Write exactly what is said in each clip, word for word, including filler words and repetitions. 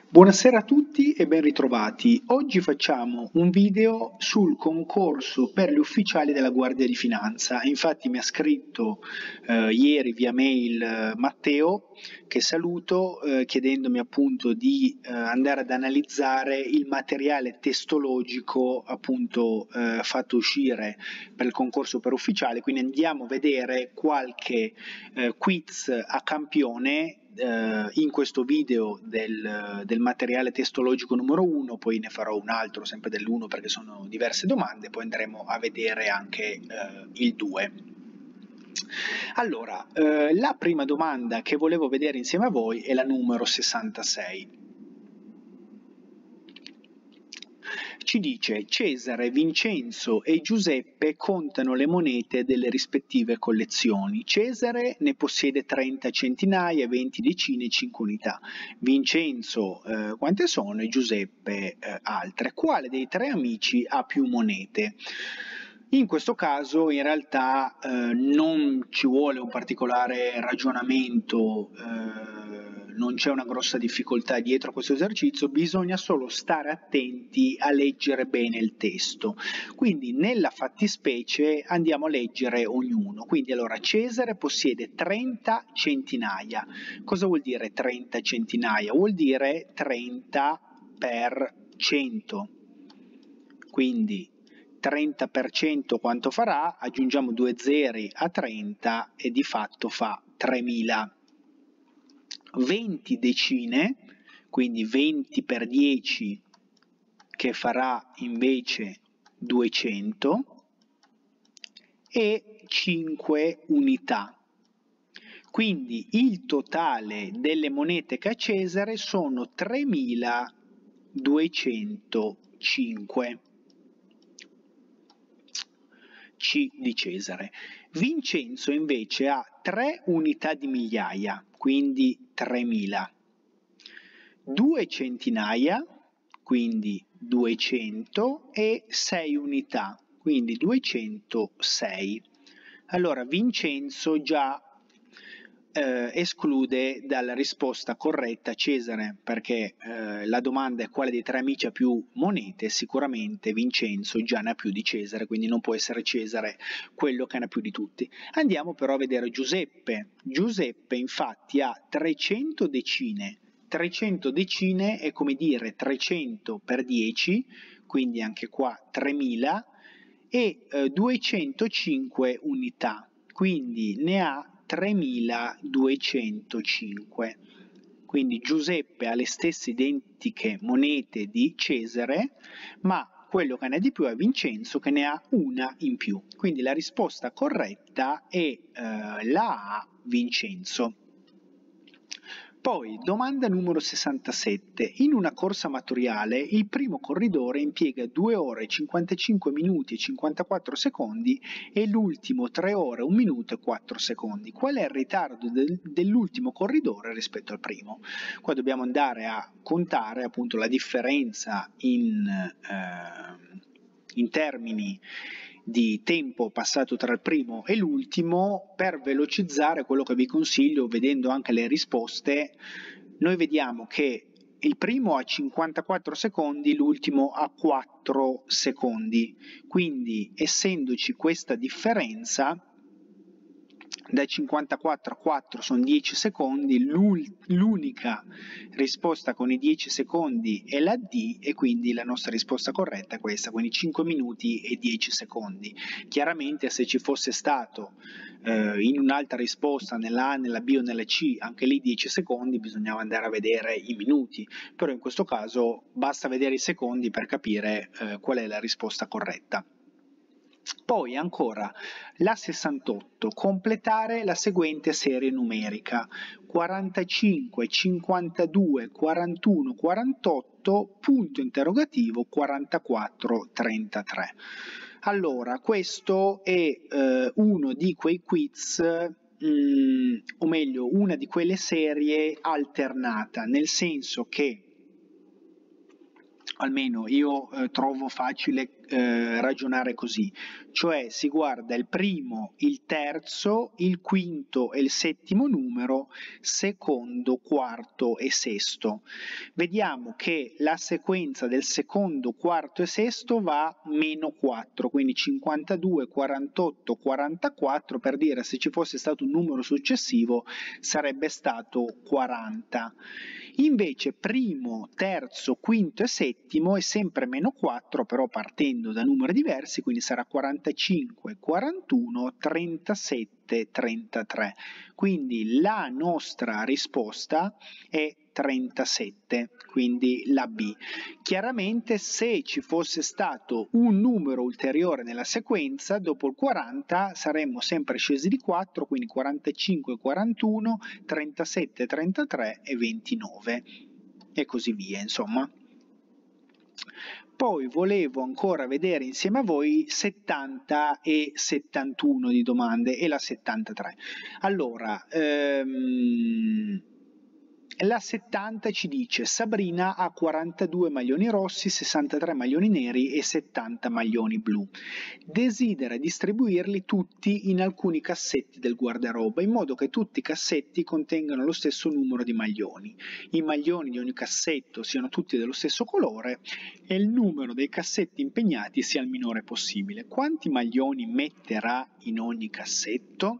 Buonasera a tutti e ben ritrovati. Oggi facciamo un video sul concorso per gli ufficiali della Guardia di Finanza. Infatti mi ha scritto eh, ieri via mail eh, Matteo, che saluto, eh, chiedendomi appunto di eh, andare ad analizzare il materiale testologico appunto eh, fatto uscire per il concorso per ufficiali. Quindi andiamo a vedere qualche eh, quiz a campione in questo video del, del materiale testologico numero uno, poi ne farò un altro sempre dell'uno perché sono diverse domande, poi andremo a vedere anche eh, il due. Allora, eh, la prima domanda che volevo vedere insieme a voi è la numero sessantasei. Ci dice: Cesare, Vincenzo e Giuseppe contano le monete delle rispettive collezioni. Cesare ne possiede trenta centinaia, venti decine e cinque unità. Vincenzo eh, quante sono e Giuseppe eh, altre. Quale dei tre amici ha più monete? In questo caso in realtà eh, non ci vuole un particolare ragionamento, eh, non c'è una grossa difficoltà dietro a questo esercizio, bisogna solo stare attenti a leggere bene il testo. Quindi nella fattispecie andiamo a leggere ognuno. Quindi allora Cesare possiede trenta centinaia. Cosa vuol dire trenta centinaia? Vuol dire trenta per cento. Quindi trenta per cento quanto farà? Aggiungiamo due zeri a trenta e di fatto fa tremila. venti decine, quindi venti per dieci che farà invece duecento e cinque unità. Quindi il totale delle monete che ha Cesare sono tremiladuecentocinque. C di Cesare. Vincenzo invece ha tre unità di migliaia, quindi tremila, due centinaia, quindi duecento e sei unità, quindi duecentosei. Allora Vincenzo già Eh, esclude dalla risposta corretta Cesare, perché eh, la domanda è quale dei tre amici ha più monete. Sicuramente Vincenzo già ne ha più di Cesare, quindi non può essere Cesare quello che ne ha più di tutti. Andiamo però a vedere Giuseppe. Giuseppe infatti ha trecento decine. trecento decine è come dire trecento per dieci, quindi anche qua tremila, e eh, duecentocinque unità, quindi ne ha tremiladuecentocinque. Quindi Giuseppe ha le stesse identiche monete di Cesare, ma quello che ne ha di più è Vincenzo, che ne ha una in più. Quindi la risposta corretta è eh, la A, Vincenzo. Poi, domanda numero sessantasette. In una corsa amatoriale il primo corridore impiega due ore, cinquantacinque minuti e cinquantaquattro secondi e l'ultimo tre ore, un minuto e quattro secondi. Qual è il ritardo del, dell'ultimo corridore rispetto al primo? Qua dobbiamo andare a contare appunto la differenza in, eh, in termini di tempo passato tra il primo e l'ultimo. Per velocizzare, quello che vi consiglio, vedendo anche le risposte, noi vediamo che il primo ha cinquantaquattro secondi, l'ultimo ha quattro secondi, quindi essendoci questa differenza da cinquantaquattro a quattro sono dieci secondi, l'unica risposta con i dieci secondi è la D e quindi la nostra risposta corretta è questa, quindi cinque minuti e dieci secondi. Chiaramente se ci fosse stato eh, in un'altra risposta nella A, nella B o nella C anche lì dieci secondi, bisognava andare a vedere i minuti, però in questo caso basta vedere i secondi per capire eh, qual è la risposta corretta. Poi ancora la sessantotto, completare la seguente serie numerica: quarantacinque, cinquantadue, quarantuno, quarantotto, punto interrogativo, quarantaquattro, trentatré. Allora, questo è eh, uno di quei quiz, mh, o meglio, una di quelle serie alternata, nel senso che almeno io eh, trovo facile eh, ragionare così, cioè si guarda il primo, il terzo, il quinto e il settimo numero, secondo, quarto e sesto. Vediamo che la sequenza del secondo, quarto e sesto va meno quattro, quindi cinquantadue, quarantotto, quarantaquattro, per dire se ci fosse stato un numero successivo sarebbe stato quaranta. Invece primo, terzo, quinto e settimo è sempre meno quattro, però partendo da numeri diversi, quindi sarà quarantacinque, quarantuno, trentasette, trentatré. Quindi la nostra risposta è trentasette, quindi la B. Chiaramente se ci fosse stato un numero ulteriore nella sequenza, dopo il quaranta saremmo sempre scesi di quattro, quindi quarantacinque, quarantuno, trentasette, trentatré e ventinove e così via, insomma. Poi volevo ancora vedere insieme a voi settanta e settantuno di domande e la settantatré. Allora, ehm, la settanta ci dice Sabrina ha quarantadue maglioni rossi, sessantatré maglioni neri e settanta maglioni blu. Desidera distribuirli tutti in alcuni cassetti del guardaroba in modo che tutti i cassetti contengano lo stesso numero di maglioni. I maglioni di ogni cassetto siano tutti dello stesso colore e il numero dei cassetti impegnati sia il minore possibile. Quanti maglioni metterà in ogni cassetto?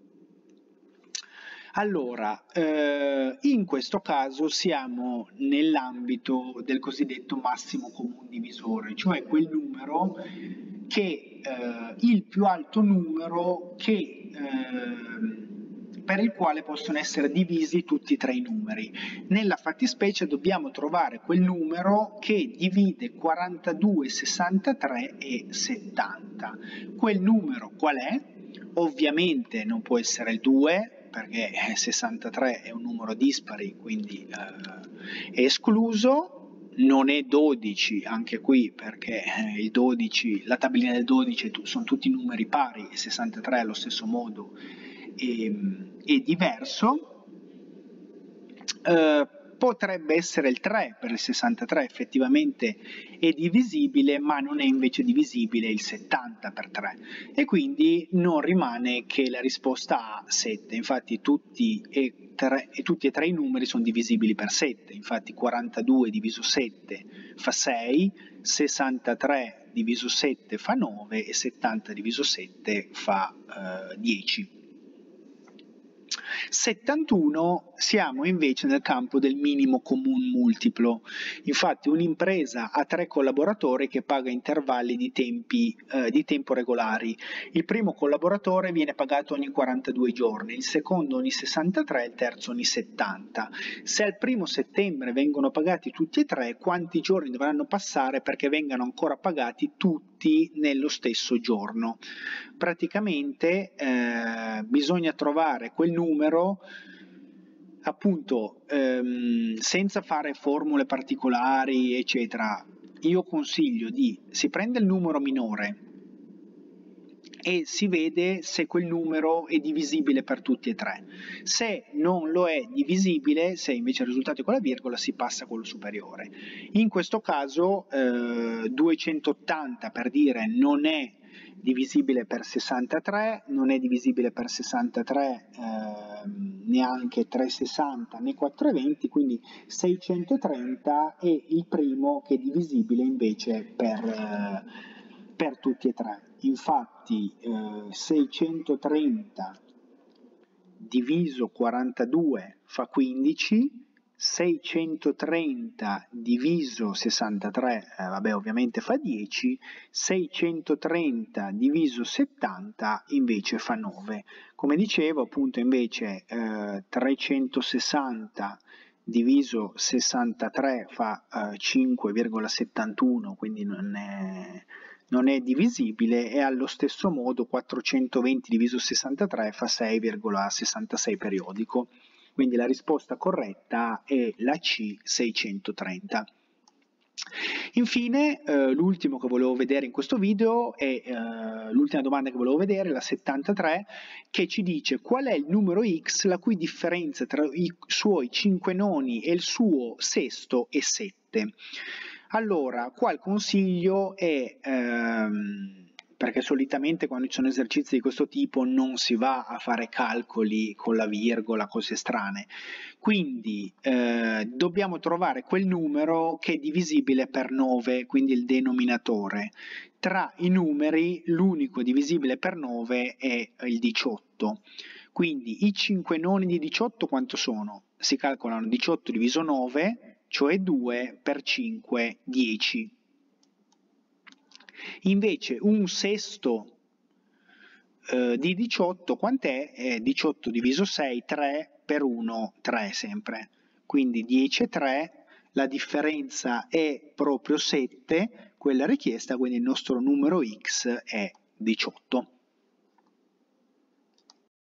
Allora, eh, in questo caso siamo nell'ambito del cosiddetto massimo comune divisore, cioè quel numero che eh, il più alto numero che, eh, per il quale possono essere divisi tutti e tre i numeri. Nella fattispecie dobbiamo trovare quel numero che divide quarantadue, sessantatré e settanta. Quel numero qual è? Ovviamente non può essere il due, perché sessantatré è un numero dispari, quindi eh, è escluso. Non è dodici, anche qui, perché il dodici, la tabellina del dodici sono tutti numeri pari e sessantatré allo stesso modo è, è diverso. Eh, potrebbe essere il tre, per il sessantatré effettivamente è divisibile, ma non è invece divisibile il settanta per tre e quindi non rimane che la risposta A sette. Infatti tutti e, tre, e tutti e tre i numeri sono divisibili per sette, infatti quarantadue diviso sette fa sei, sessantatré diviso sette fa nove e settanta diviso sette fa eh, dieci. settantuno siamo invece nel campo del minimo comune multiplo. Infatti un'impresa ha tre collaboratori che paga intervalli di, tempi, eh, di tempo regolari. Il primo collaboratore viene pagato ogni quarantadue giorni, il secondo ogni sessantatré e il terzo ogni settanta. Se al primo settembre vengono pagati tutti e tre, quanti giorni dovranno passare perché vengano ancora pagati tutti nello stesso giorno? Praticamente eh, bisogna trovare quel numero appunto ehm, senza fare formule particolari eccetera. Io consiglio di si prende il numero minore e si vede se quel numero è divisibile per tutti e tre. Se non lo è divisibile, se invece il risultato è con la virgola, si passa a quello superiore. In questo caso eh, duecentottanta, per dire, non è divisibile per sessantatré, non è divisibile per sessantatré eh, neanche trecentosessanta né quattrocentoventi, quindi seicentotrenta è il primo che è divisibile invece per, eh, per tutti e tre. Infatti eh, seicentotrenta diviso quarantadue fa quindici, seicentotrenta diviso sessantatré, eh, vabbè ovviamente fa dieci, seicentotrenta diviso settanta invece fa nove. Come dicevo appunto invece eh, trecentosessanta diviso sessantatré fa eh, cinque virgola settantuno, quindi non è, non è divisibile, e allo stesso modo quattrocentoventi diviso sessantatré fa sei virgola sessantasei periodico. Quindi la risposta corretta è la C, seicentotrenta. Infine, eh, l'ultimo che volevo vedere in questo video è eh, l'ultima domanda che volevo vedere, la settantatré, che ci dice qual è il numero x la cui differenza tra i suoi cinque noni e il suo sesto è sette. Allora, qua il consiglio è, ehm, perché solitamente quando ci sono esercizi di questo tipo non si va a fare calcoli con la virgola, cose strane, quindi eh, dobbiamo trovare quel numero che è divisibile per nove, quindi il denominatore. Tra i numeri l'unico divisibile per nove è il diciotto. Quindi i cinque noni di diciotto quanto sono? Si calcolano diciotto diviso nove, cioè due per cinque, dieci. Invece un sesto eh, di diciotto quant'è? È diciotto diviso sei, tre per uno, tre sempre. Quindi dieci e tre, la differenza è proprio sette, quella richiesta, quindi il nostro numero x è diciotto.